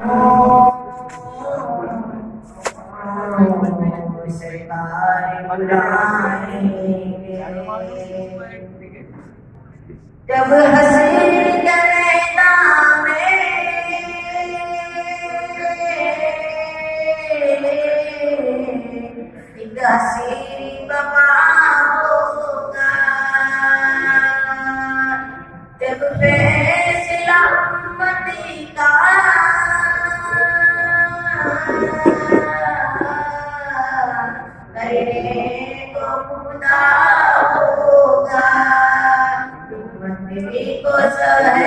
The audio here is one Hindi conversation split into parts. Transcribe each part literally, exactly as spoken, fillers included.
जब हंसी करता में एक हंसी बपा होगा, जब फैसला मती का करने को खुदा होगा, मंदिर को सहे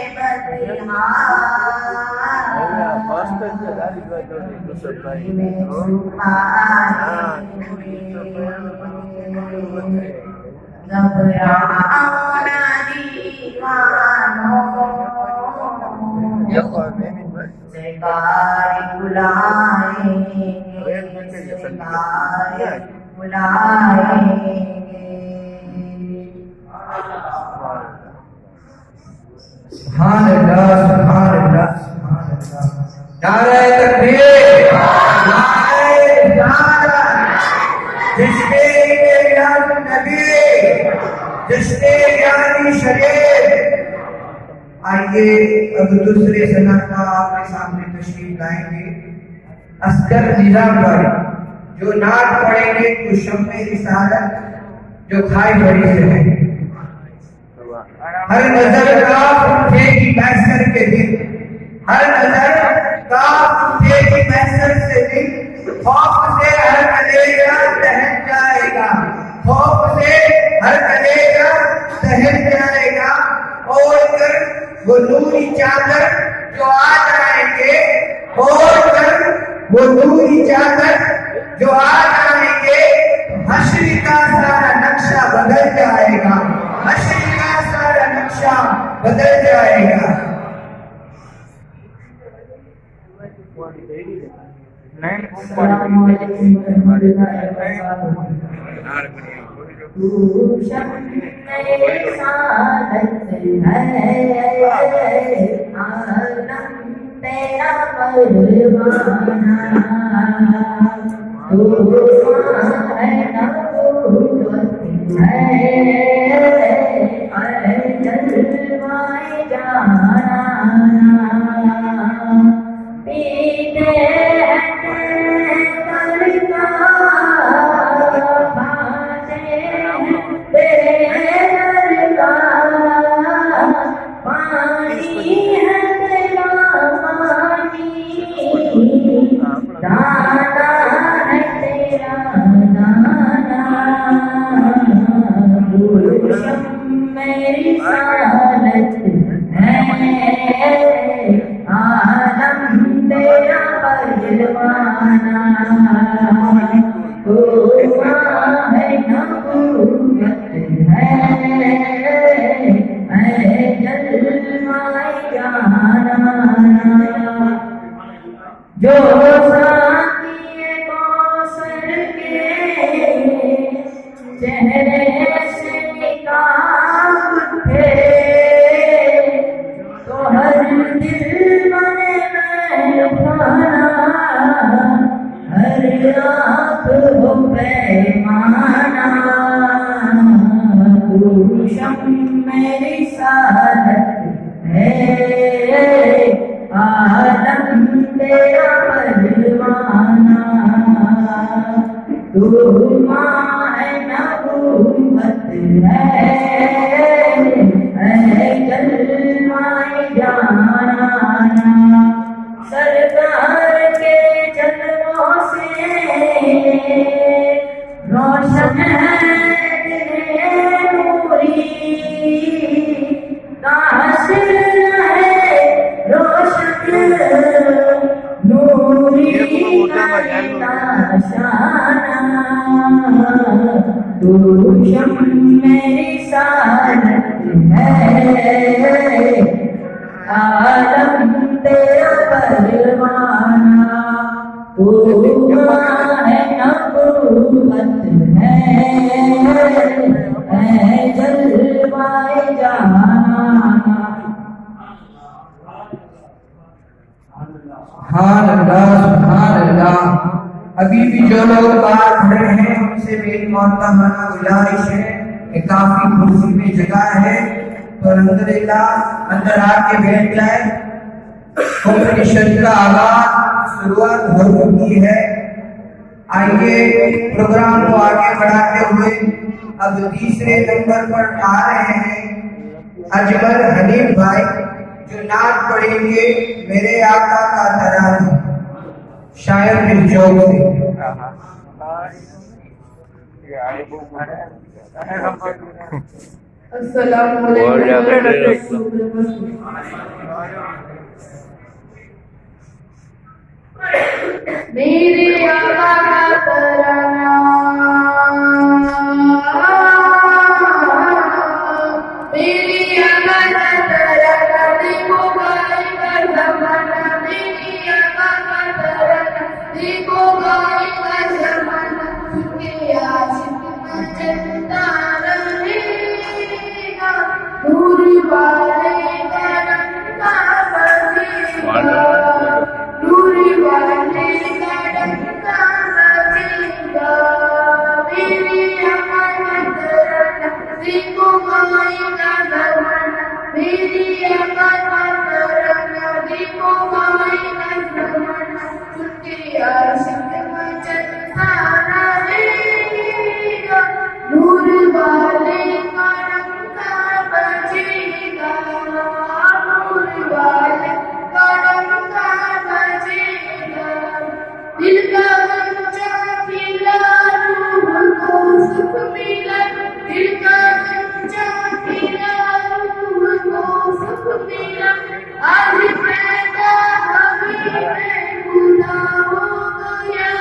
सुभान अल्लाह, सुभान अल्लाह, सुभान अल्लाह। नारे तकबीर, नारे रिसालत, जिसके याद नबी, जिसके यानी शरीफ। आइए अब दूसरे सनत का आपके सामने तशरीफ लाएंगे असगर निजाम भाई, जो नात पढ़ेंगे तो शम्मे रिसालत जो खाई बड़ी से है। हर नजर काफ उठेगी महशर के दिन, हर नजर काफ उठेगी महशर से दिन, खौफ से हर कलेजा दहक जाएगा, खौफ से हर कलेजा दहक जाएगा। और कर वो नूरी चादर जो आ जाएंगे, और कर वो नूरी चादर जो आ जाएंगे, हश्र का सारा नक्शा बदल जाएगा, हश्र का सारा नक्शा बदल जाएगा। तू शम्मे सादत है, आलम तेरा परवाना, तू है नबूवत है, जलवाए जाना, पीते मेरी सालत है, आलम तेरा परवाना, तू है नबूवत है, जलवाए जाना। जो साक़ी कौसर के चेहरे से निकाल उठे, तो हर दिल बने महफाना, हर आँख हो पैमाना, तू शम्मे रिसालत है, आलम तेरा परवाना, तू माँ है नबूवत है, जलवाए जाना। सरकार के जलवों से रोशन है तेरे नूरी, कासिर है रोशन नूरी शाना, तू शम्मे रिसालत है, आलम तेरा परवाना, तू है नबूवत है, जलवाए जाना। सुभान अल्लाह, सुभान अल्लाह। अभी भी जो लोग बाहर खड़े हैं उनसे मेरी मोहतरमाना गुजारिश है कि काफी कुर्सी में जगह है तो अल्हम्दुलिल्लाह अंदर आके बैठ जाए। उपनिषद का आगाज शुरुआत हो चुकी है। आइए प्रोग्राम को आगे बढ़ाते हुए अब तीसरे नंबर पर आ रहे हैं अजमल हनीफ भाई, जो नात पढ़ेंगे मेरे आका का तराना, शायर दिलजोग से। अस्सलाम वालेकुम। मेरे आका का तराना, मेरी आका का तराना, देखो गाय का जमाना, मेरी आका का तराना, देखो गाय का जमाना, सुनके आशिक न चलता रहेगा, दूर वाले का रंगा बजेगा, दूर वाले का रंगा बजेगा, मेरी आका का तराना, देखो गाय का जमाना, मेरी आका का तराना, देखो गाय का जमाना, सुनके आशिक न चलता रहेगा, दूर वाले का रंगा बजेगा, दूर वाले का रंगा बजेगा, दिल का बच्चा खिला रूह को सुख मिला, दिल का बच्चा खिला रूह को सुख मिला, आज पैदा हमें खुदा हो गया,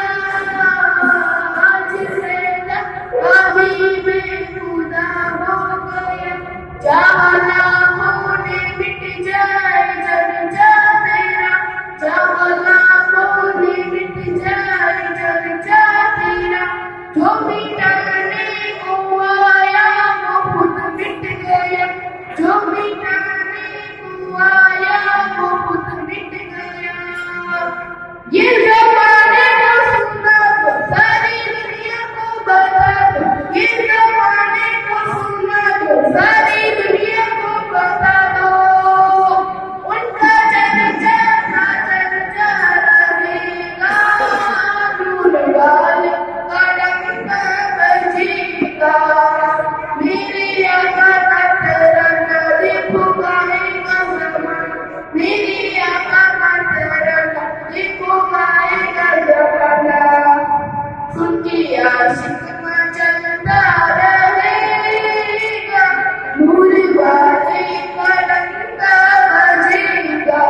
आज पैदा हमें खुदा हो गया, चाहना होने मिट जाए जब जा तेरा, चाहना होने मिट जाए जब जा तेरा, जो मिटाने को आया वो खुद मिट गया, जो मिटाने को आया वो खुद मिट गया, ये ज़माने को सुना दो, सारी दुनिया को बता दो, ये ज़माने को सुना दो, सारी दुनिया को बता दो, उनका चर्चा ना चर्चा रहेगा, दूर वाले का रंगा बजेगा, मेरी आका का तराना, देखो गाएगा जमाना, मेरी आका का तराना, देखो गाएगा जमाना, सुन के आशिक में चलता रहेगा, दूर वाले का रंगा बजेगा।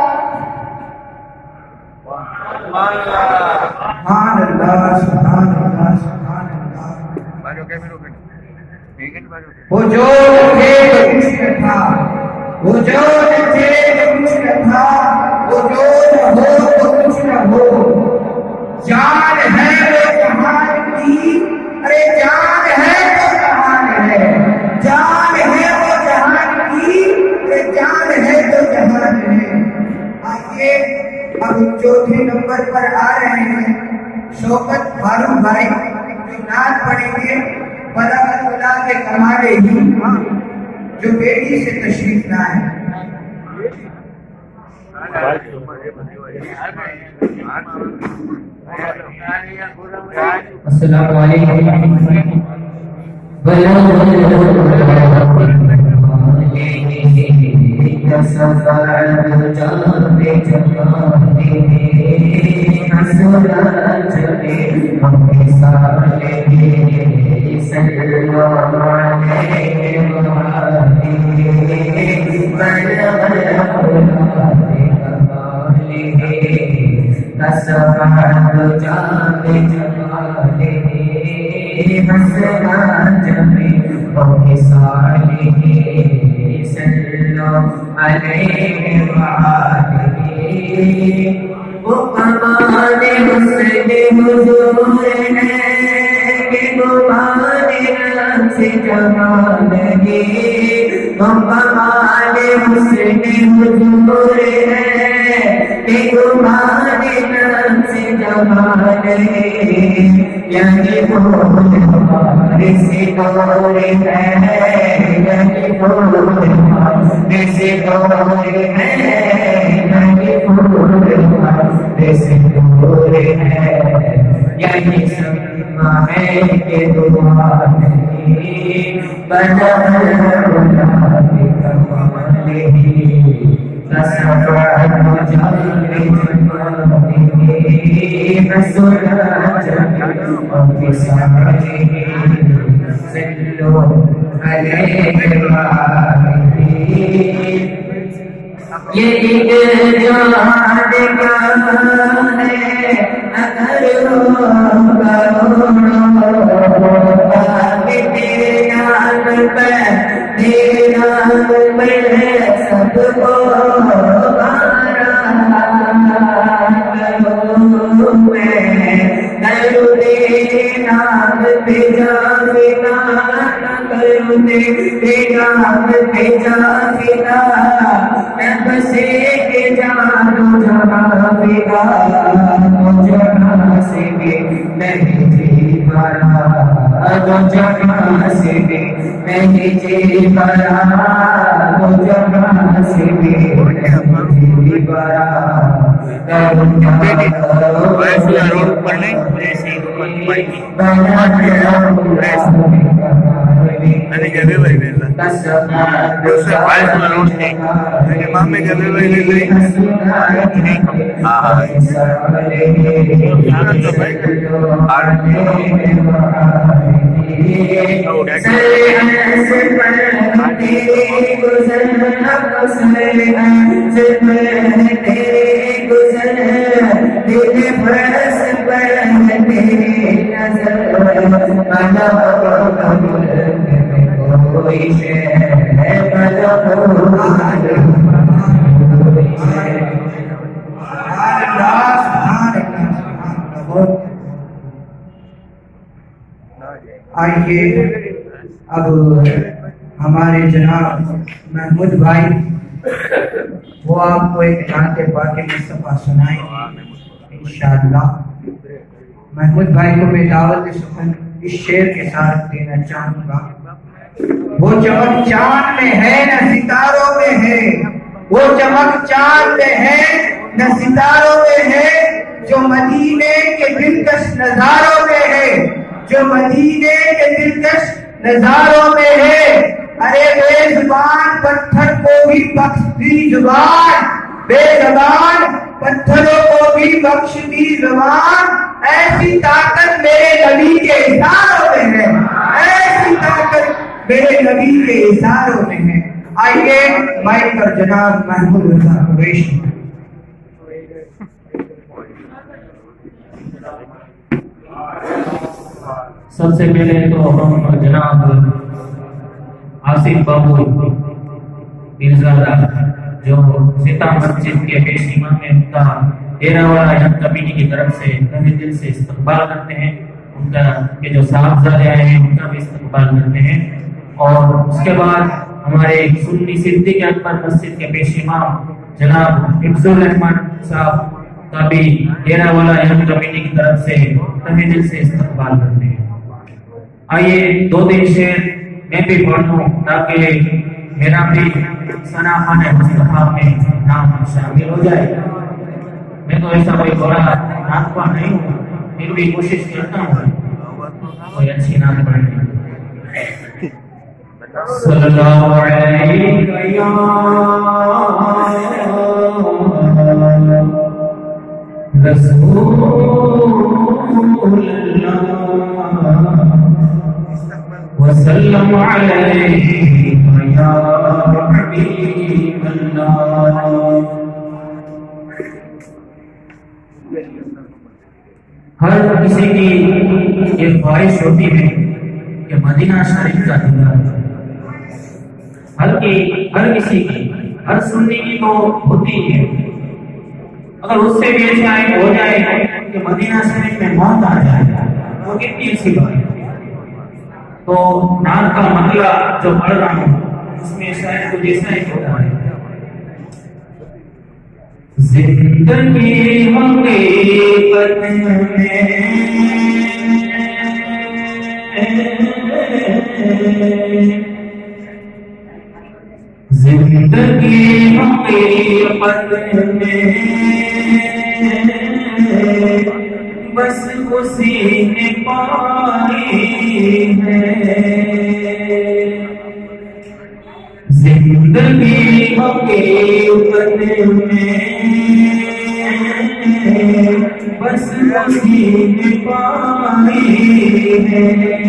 सुभान अल्लाह, सुभान अल्लाह, सुभान अल्लाह। वो जो थे तो कुछ न था, वो जो थे तो कुछ न था, वो जो न हो तो कुछ न हो, जान है वो जहान की, अरे जान है वो जहान है, जान है वो जहान की, अरे जान है तो जहान है। आइए अब चौथे नंबर पर आ रहे हैं शौकत फारूक भाई, जो नात पढ़ेंगे बला के कमाले ही, जो बेटी से तशरीफ ना है। अस्सलाम वालेकुम। वो कमाने मुस्लिम हुजूर है कि गुमाने रंग से जमानगी, वो कमाने मुस्लिम हुजूर है के तुम्हारे नाम से जमाल है, यही फूल हमारे सितारे हैं, यही फूल हमारे सितारे हैं, यही फूल हमारे सितारे हैं, यही समा है के तुम्हारे बना बुलाते कमाले रसवाद जाने जमाने रसुला जाने और सारे सिल्लो अलैहि ये एक जान का है अगर हो तेरे नाम पे तेरे नाम पे सबको करो मैं करो तेरे नाम पे जाफिना करो तेरे नाम पे जाफिना बसे के जानो जहाँ बिगा जहाँ से भी नहीं जी पारा, जहाँ से भी नहीं जी पारा, जहाँ से भी नहीं जी पारा। Nanti gawe wae bela. Dosa bae terus nih. Nanti mame gawe wae lele. Ah. Jangan to baik. Oh, dah. आइए अब हमारे जनाब महमूद भाई वो आपको एक नाते पाके मुस्तफा सुनाएंगे इंशाअल्लाह। महमूद भाई को मैं दावत सुकून इस शेर के साथ देना चाहूंगा। वो चमक चांद में है न सितारों में है, वो चमक चांद में है न सितारों में है, जो मदीने के दिलकश नजारों में है, जो मदीने के दिलकश नजारों में है। अरे बेजुबान पत्थर को भी बख्श दी जुबान, बेजुबान पत्थरों को भी बख्श दी जुबान, ऐसी ताकत मेरे नबी के इशारों में है, ऐसी ताकत मेरे नबी के इशारों में है। आइए माइक पर जनाब महमूद रजा कुरैशी। सबसे पहले तो हम जनाब आसिफ बाबू मिर्जादा जो सीता मस्जिद के पेश इमाम में उनका डेरावाला यंग कमेटी की तरफ से तहे दिल से इस्तकबाल करते हैं। उनका के जो साहबजादे आए हैं उनका भी इस्तकबाल करते हैं। और उसके बाद हमारे सुन्नी सिद्दीक अकबर मस्जिद के पेश इमाम जनाब हिफ्जुल रहमान साहब का भी डेरावाला यंग कमेटी की तरफ से तहे दिल से इस्तकबाल करते हैं। आइए दो दिन शेर मैं भी पढ़ लूं ताकि मेरा भी सनाखान मुस्तफा में नाम शामिल हो जाए। मैं तो ऐसा कोई बड़ा नातवा नहीं हूँ, फिर भी कोशिश करता हूँ कोई अच्छी नात पढ़ने। सल्लल्लाहु अलैहि या रसूल वसल्लम अलैहि या हबीब अल्लाह। हर किसी की ये ख्वाहिश होती है कि मदीना शरीफ का दीदार, हर की हर किसी की हर सुन्नी की तो होती है। अगर उससे भी ऐसा हो जाए कि मदीना शरीफ में मौत आ जाए तो कितनी अच्छी बात है। तो नाम का मतला जो पढ़ रहा हूँ उसमें शायद कुछ ऐसा ही होता है। जिंदगी हकीकत में जिंदगी हकीकत में बस उसी ने पाई है। जिंदगी हकीकत में बस उसी ने पाई है।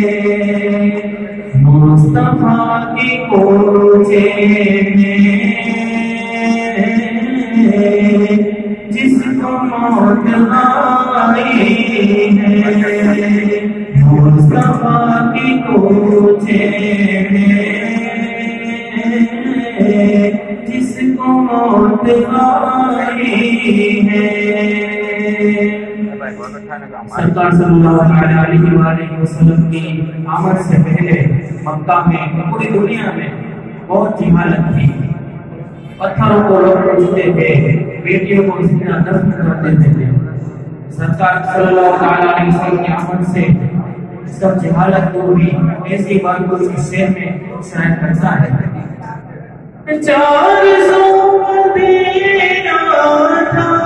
मुस्तफा की कोचे में जिसको मौत आई है। मुस्तफा की कोचे में जिसको मौत आई है। सरकार सल्लल्लाहु अलैहि वसल्लम की आमद से पहले मक्का में पूरी दुनिया में बहुत ही हालत थी। पत्थरों को लोग पूछते थे, बेटियों को जिंदा दफन कर देते थे। सरकार सल्लल्लाहु अलैहि वसल्लम की आमद से सब जहालत दूर हुई। ऐसी बात को इस शेर में शायद करता है। चार सौ मदीना था